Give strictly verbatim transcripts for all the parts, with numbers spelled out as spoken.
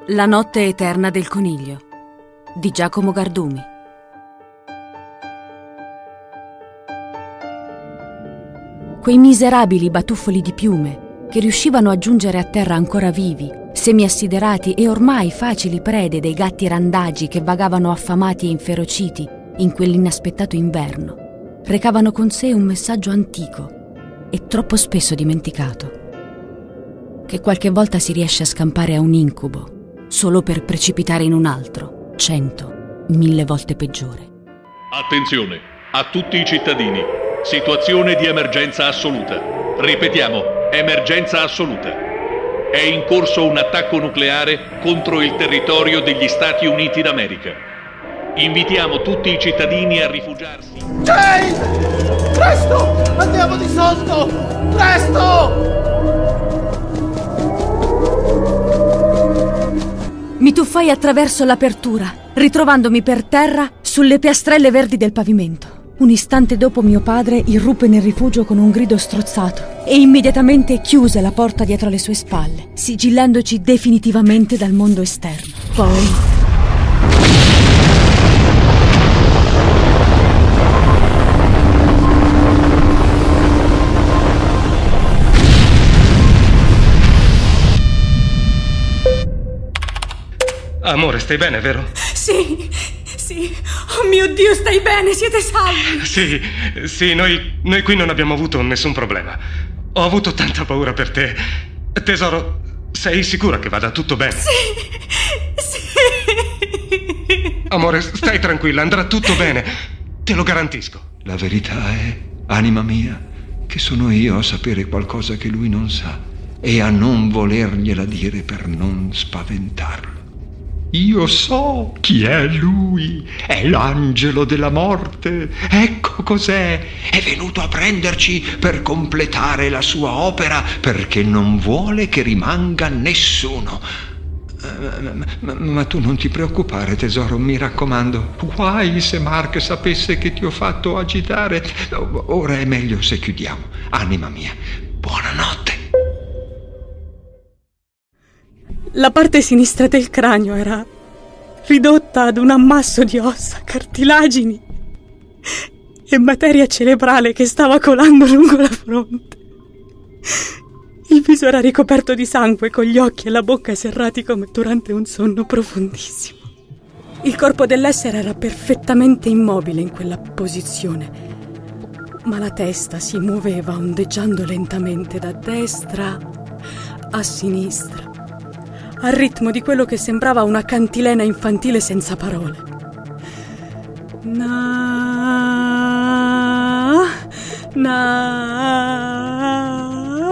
La notte eterna del coniglio di Giacomo Gardumi. Quei miserabili batuffoli di piume che riuscivano a giungere a terra ancora vivi, semi-assiderati e ormai facili prede dei gatti randagi che vagavano affamati e inferociti in quell'inaspettato inverno, recavano con sé un messaggio antico e troppo spesso dimenticato, che qualche volta si riesce a scampare a un incubo solo per precipitare in un altro, cento, mille volte peggiore. Attenzione a tutti i cittadini. Situazione di emergenza assoluta. Ripetiamo, emergenza assoluta. È in corso un attacco nucleare contro il territorio degli Stati Uniti d'America. Invitiamo tutti i cittadini a rifugiarsi. Jane! Presto! Andiamo di sotto! Presto! Mi tuffai attraverso l'apertura, ritrovandomi per terra sulle piastrelle verdi del pavimento. Un istante dopo mio padre irruppe nel rifugio con un grido strozzato e immediatamente chiuse la porta dietro le sue spalle, sigillandoci definitivamente dal mondo esterno. Poi... Amore, stai bene, vero? Sì, sì. Oh mio Dio, stai bene? Siete salvi? Sì, sì, noi, noi qui non abbiamo avuto nessun problema. Ho avuto tanta paura per te. Tesoro, sei sicura che vada tutto bene? Sì, sì. Amore, stai tranquilla, andrà tutto bene. Te lo garantisco. La verità è, anima mia, che sono io a sapere qualcosa che lui non sa e a non volergliela dire per non spaventarlo. Io so chi è lui, è l'angelo della morte, ecco cos'è, è venuto a prenderci per completare la sua opera perché non vuole che rimanga nessuno. Ma, ma, ma tu non ti preoccupare, tesoro, mi raccomando, guai se Mark sapesse che ti ho fatto agitare. Ora è meglio se chiudiamo, anima mia, buonanotte. La parte sinistra del cranio era ridotta ad un ammasso di ossa, cartilagini e materia cerebrale che stava colando lungo la fronte. Il viso era ricoperto di sangue, con gli occhi e la bocca serrati come durante un sonno profondissimo. Il corpo dell'essere era perfettamente immobile in quella posizione, ma la testa si muoveva ondeggiando lentamente da destra a sinistra, al ritmo di quello che sembrava una cantilena infantile senza parole. Na, na,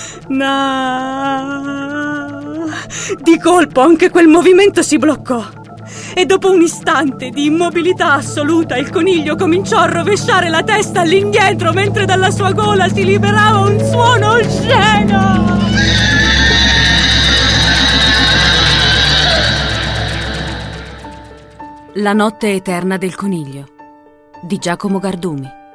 na. Di colpo anche quel movimento si bloccò e dopo un istante di immobilità assoluta il coniglio cominciò a rovesciare la testa all'indietro mentre dalla sua gola si liberava un suono osceno. La notte eterna del coniglio di Giacomo Gardumi.